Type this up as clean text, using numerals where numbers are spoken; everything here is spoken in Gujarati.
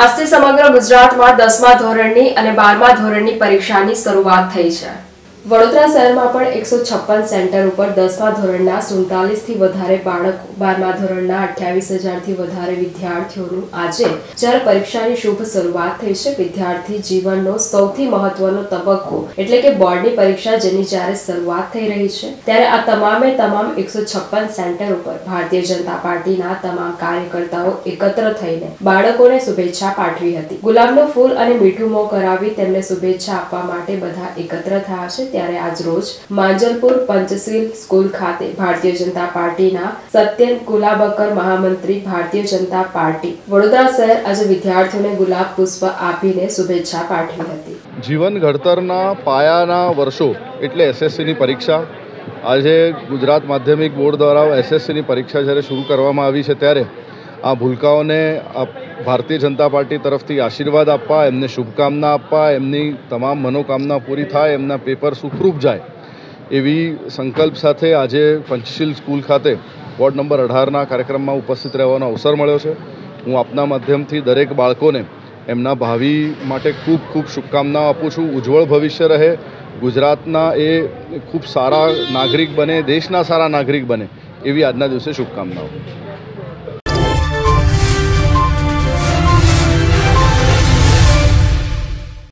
આજથી સમગ્ર ગુજરાતમાં 10મા ધોરણની અને 12મા ધોરણની પરીક્ષાની શરૂઆત થઈ છે। વડોદરા શહેરમાં પણ 156 સેન્ટર ઉપર 10મા ધોરણના 47 થી વધારે બાળકો, 12મા ધોરણના 28,000 થી વધારે વિદ્યાર્થીઓનું આજે જ્યારે પરીક્ષાની શુભ શરૂઆત થઈ છે। વિદ્યાર્થી જીવનનો સૌથી મહત્વનો તબક્કો એટલે કે બોર્ડની પરીક્ષા જેની જ્યારે શરૂઆત થઈ રહી છે ત્યારે આ તમામ 156 સેન્ટર ઉપર ભારતીય જનતા પાર્ટીના તમામ કાર્યકર્તાઓ એકત્ર થઈને બાળકોને શુભેચ્છા પાઠવી હતી। ગુલાબનું ફૂલ અને મીઠું મોં કરાવી તેમને શુભેચ્છા આપવા માટે બધા એકત્ર થયા છે। ત્યારે આજ રોજ માંજલપુર પંચશીલ સ્કૂલ ખાતે ભારતીય જનતા પાર્ટીના સત્યન કુલાબકર મહામંત્રી ભારતીય જનતા પાર્ટી વડોદરા શહેર આજે વિદ્યાર્થીઓને ગુલાબ પુષ્પ આપીને શુભેચ્છા પાઠવી હતી। જીવન ઘડતરના પાયાના વર્ષો એટલે એસએસસીની પરીક્ષા આજે ગુજરાત માધ્યમિક બોર્ડ દ્વારા એસએસસીની પરીક્ષા જ્યારે શરૂ કરવામાં આવી છે ત્યારે આ ભૂલકાઓને ભારતીય જનતા પાર્ટી તરફથી આશીર્વાદ આપવા, એમને શુભકામના આપવા, એમની તમામ મનોકામના પૂરી થાય, એમના પેપર સુખરૂપ જાય એવી સંકલ્પ સાથે આજે પંચશીલ સ્કૂલ ખાતે વોર્ડ નંબર 18ના કાર્યક્રમમાં ઉપસ્થિત રહેવાનો અવસર મળ્યો છે। હું આપના માધ્યમથી દરેક બાળકોને એમના ભાવિ માટે ખૂબ ખૂબ શુભકામનાઓ આપું છું। ઉજ્જવળ ભવિષ્ય રહે, ગુજરાતના એ ખૂબ સારા નાગરિક બને, દેશના સારા નાગરિક બને એવી આજના દિવસે શુભકામનાઓ।